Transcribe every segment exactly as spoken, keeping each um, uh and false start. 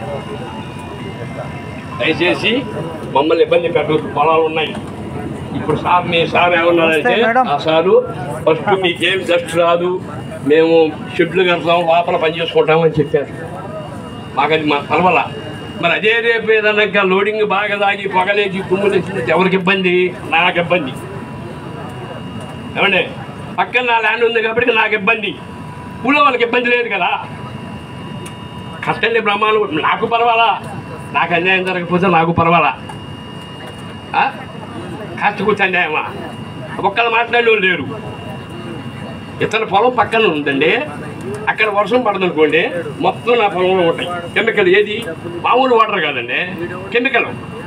దయచేసి మమ్మల్ని ఇబ్బంది పెట్టవద్దు, పొలాలు ఉన్నాయి. ఇప్పుడు సార్ మీ సార్ ఏమన్నారంటే, ఆ సారు ఫస్ట్ మీకేం డస్ట్ రాదు, మేము షెడ్లు కడతాం, లోపల పని చేసుకుంటాం అని చెప్పారు. మాకు అది మా పర్వాలా. మరి అదే రేపు ఏదన్నా ఇంకా లోడింగ్ బాగా తాగి పొగలేసి కుమ్ములు వేసినట్టు ఎవరికి ఇబ్బంది? నాకు ఇబ్బంది. ఏమండి, పక్కన నా ల్యాండ్ ఉంది కాబట్టి నాకు ఇబ్బంది, ఊళ్ళో వాళ్ళకి ఇబ్బంది లేదు కదా. కష్టండి బ్రహ్మాలు, నాకు పర్వాలా, నాకు అన్యాయం జరగకపోతే నాకు పర్వాలా. కష్టకొచ్చి అన్యాయమా? ఒక్కళ్ళు మాట్లాడే వాళ్ళు లేరు. ఇతర పొలం పక్కన ఉందండి, అక్కడ వర్షం పడదనుకోండి, మొత్తం నా పొలంలో ఉంటాయి కెమికల్. ఏది మామూలు వాటర్ కాదండి, కెమికల్.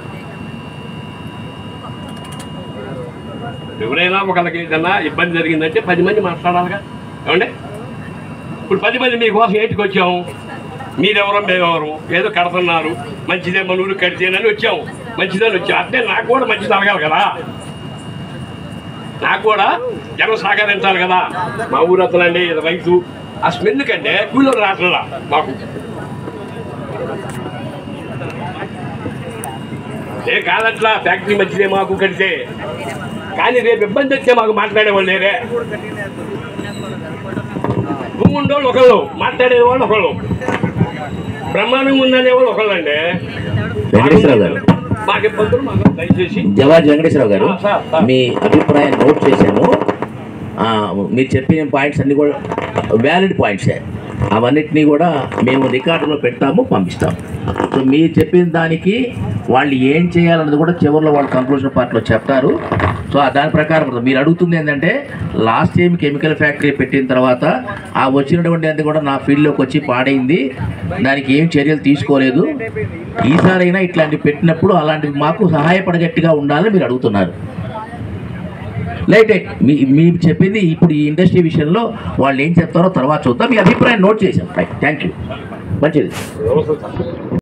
ఎవరైనా ఒకళ్ళకి ఏదన్నా ఇబ్బంది జరిగిందంటే పది మంది మాట్లాడాలిగా. ఏమండి, ఇప్పుడు పది మంది మీకోసం ఏంటికి వచ్చాము, మీరెవరో మేమెవరు, ఏదో కడుతున్నారు, మంచిదే మన ఊరు కడితేనని వచ్చాము, మంచిదని వచ్చాము. అంటే నాకు కూడా మంచి జరగాలి కదా, నాకు కూడా జనం సహకరించాలి కదా. మా ఊరు అతనండి రైతు, ఆ స్మెల్ కంటే కూలీలు రాట్లా మాకు. ఏ కాదట్లా, ఫ్యాక్టరీ మంచిదే మాకు కడితే, కానీ రేపు ఇబ్బంది వచ్చే మాకు మాట్లాడేవాళ్ళు లేరే. భూమి ఉండేవాళ్ళు ఒకళ్ళు, మాట్లాడేవాళ్ళు ఒకళ్ళు, బ్రహ్మాండంగా ఉందనేవాళ్ళు ఒకళ్ళు అండి. వెంకటేశ్వరరావు గారు, మాకు ఇబ్బందులు మాకు దయచేసి. జవాజ్ వెంకటేశ్వరరావు గారు, మీ అభిప్రాయం నోట్ చేశాను. మీరు చెప్పిన పాయింట్స్ అన్నీ కూడా వ్యాలిడ్ పాయింట్సే. అవన్నిటినీ కూడా మేము రికార్డులో పెడతాము, పంపిస్తాము. సో మీరు చెప్పిన దానికి వాళ్ళు ఏం చేయాలన్నది కూడా చివరిలో వాళ్ళు కంక్లూజన్ పార్ట్లో చెప్తారు. సో దాని ప్రకారం మీరు అడుగుతుంది ఏంటంటే, లాస్ట్ టైం కెమికల్ ఫ్యాక్టరీ పెట్టిన తర్వాత ఆ వచ్చినటువంటి అంతా కూడా నా ఫీల్డ్లోకి వచ్చి పాడైంది, దానికి ఏం చర్యలు తీసుకోలేదు. ఈసారైనా ఇట్లాంటివి పెట్టినప్పుడు అలాంటివి మాకు సహాయపడగట్టుగా ఉండాలని మీరు అడుగుతున్నారు. లైట్ మీ మీరు చెప్పింది ఇప్పుడు ఈ ఇండస్ట్రీ విషయంలో వాళ్ళు ఏం చెప్తారో తర్వాత చూద్దాం. మీ అభిప్రాయం నోట్ చేశాం. రైట్, థ్యాంక్ యూ, మంచిది.